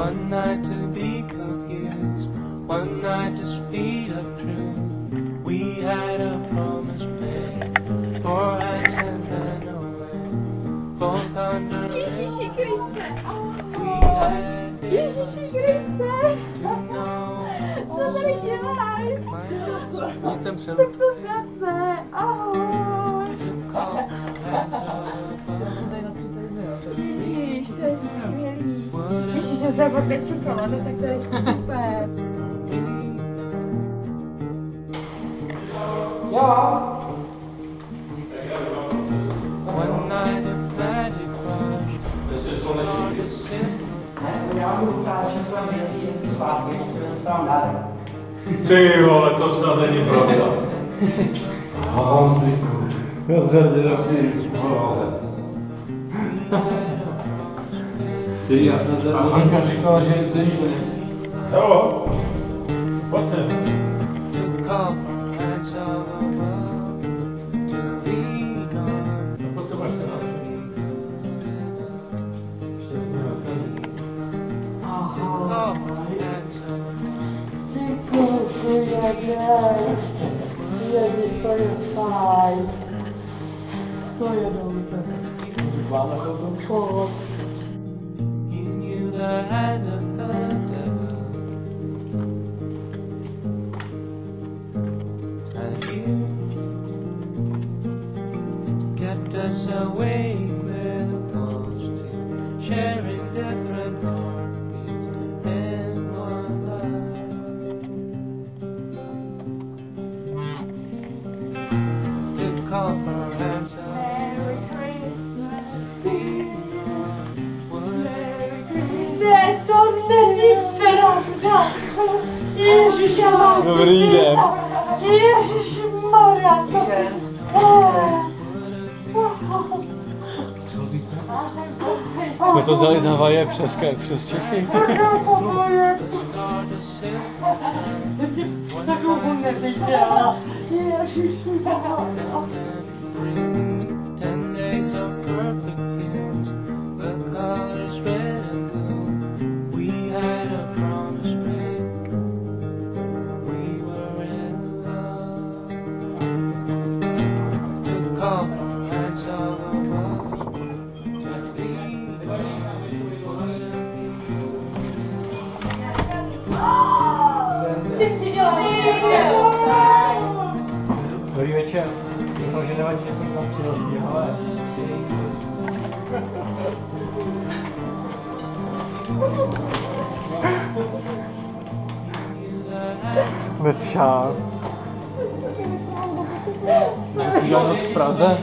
One night to be confused, one night to speed up truth. We had a promise made, 4 hands and then away, both under Ježíši Kriste! we had Ježíši Kriste! to know. Co tady děláš? Nic jsem přel. Tak to snad ne. Ahoj. Ježíš, to je skvělý. Ježíš, já jsem fakt nečekala, no tak to je super. Jo. One night of magic rush. Já budu přát všechno nejlepší hezký svátky, potřebujete se vám dárek. Ty vole, to snad není pravda. Honziku, já zde dělám ty a Hanka říkala, že jdeš do něj. Jo, pojď sem. Pojď se máš ten náš. Šťastný veselý. Ty kouku, jak je, to je fajn. To je dobře. Můžu vám na to The hand of the devil, and you kept us awake with wolves' teeth, sharing different heartbeats in one life. To call for answer, Merry Christmas, Steve. Ne, to není pravda. Ježiš, já vás Dobrý den. Ježišmarja. Jsme to vzali z Havaje přes Čechy. Takovou neviděla. Ježišmarja. 10 days of perfect tears, the colors red and blue. We had a promise made, we were in love. To call for hands of above, to leave Ty si děláš Dobrý večer. Doufám, že nevadí, že jsem tam přijel z té Havaje. Netšán. Musí dělat noc v Praze.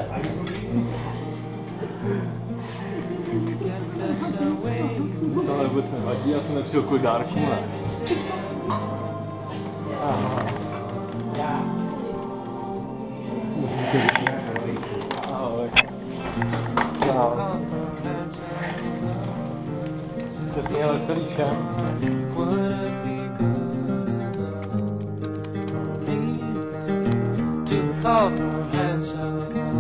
To vůbec nevadí, já jsem nepřijel kvůli dárku, ne? Aha. Ahoj. Čau. Šťastný a veselý všem. to call for hands of